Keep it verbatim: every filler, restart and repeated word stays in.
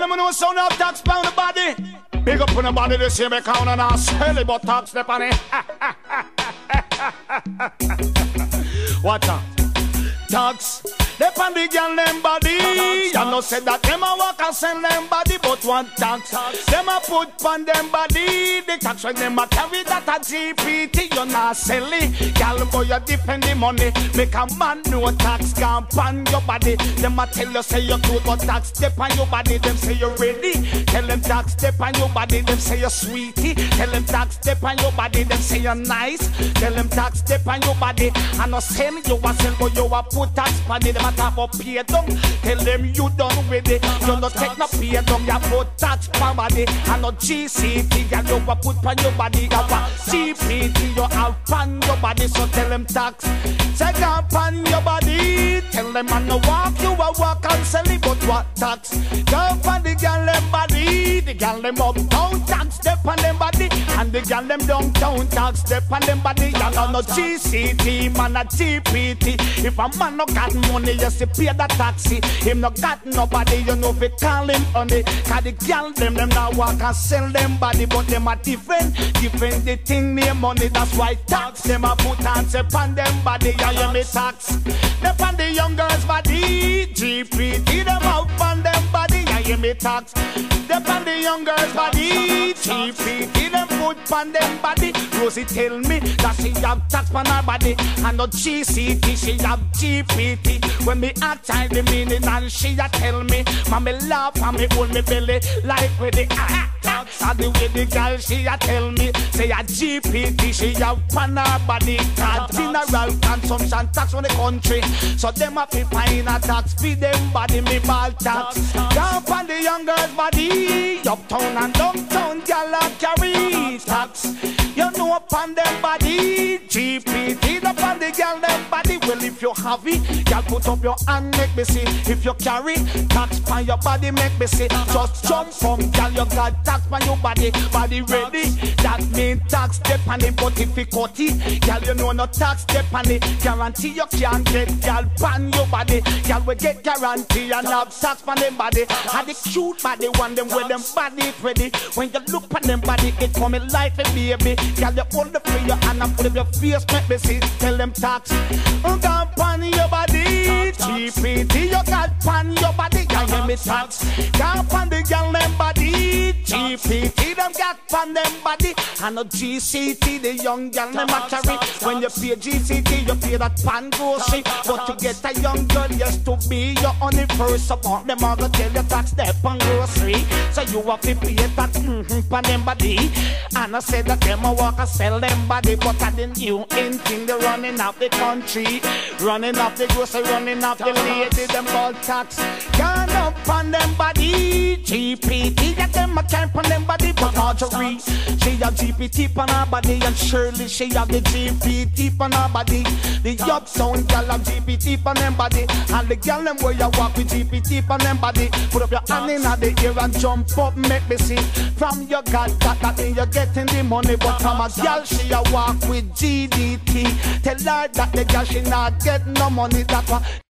them know sound of tax pound the body. Big up on the body, they say me count and I sell it, but tax step on it. Watch out. Tax, they pan the girl them body. You know say that them a walk and send them body, but one tax, them a put pan them body. The tax when them a carry that a G P T, you not sell it. Girl boy you depend the money, make a man know tax can pan your body. Them a tell you say you cute, but tax step on your body. Them say you ready, tell them tax step on your body. Them say you sweetie, tell them tax step on your body. Them say you nice, tell them tax step on your body. I no send you a sell, but you a put tax pan it. Them a talk about pay down, tell them you done with it. You no take no pay down, you put tax pan body. I no G C T, girl you a put pan your body. You a G P T, you have pan your body. So tell them tax, say can pan your body. Tell them I no walk, you a walk and sell it, but what tax? Go pan the girl them body, the girl them uptown tax step on them body, and the girl them downtown tax step on them body. You know no G C T, man a G P T. If a man no got money, you see pay the taxi. Him no got nobody, you know fi call him honey. Cause the girl them them now walk and sell them body, but them a different, different the thing near money. That's why tax them a put and say pan them body. You hear me tax? They pan the young girls body, G P T them out pan them body. You hear me tax? They pan the young girls body, G P T them put pan them body. Rosie tell me that she have tax pan her body, and no G C T she have G P T. When me ask her the meaning and she a tell me, mommy laugh and me hold me belly like with the ah ah. And the way the girl she a tell me, say a G P T she have pan her body. Cause general consumption tax on the country, so them a fi find a tax feed them body. Me ball tax down pan the young girls body, uptown and downtown girl a carry tax. You know upon them body, G P T upon the girl them body. Well if you have it, girl put up your hand make me see. If you carry tax pan your body make me see. Just jump from girl you got tax pan your body, body ready. That mean tax step on it, but if you cut it, girl you know no tax step on it. Guarantee you can't get girl pan your body. Girl we get guarantee and have tax pan them body. And the cute body one them with them body ready. When you look at them body it coming like a baby. Girl you hold the free your hand and put up your face make me see. Tell them tax, you got pan your body, G P T you got pan your body. You hear me tax? Got pan the girl them body, G P T them got pan them body, and no G C T the young girl them a carry. When you pay G C T you pay that pan grocery, but to get a young girl yes to be your only first support. Them all go tell you tax step on grocery, so you have to pay that mm-hmm pan them body. And I said that them a walk and sell them body, but I the new in thing they running off the country, running off the grocery, running off the lady. Them all tax gone up on them body, G P T get them a camp on them body, but Marjorie she have G P T on her body, and Shirley she have the G P T on her body. The uptown girl have G P T on them body, and the girl them where you walk with G P T on them body. Put up your hand in the air and jump up make me see. From your God that that mean you're getting the money, but from a girl she a walk with G D T. Tell her that the girl she not get no money. That one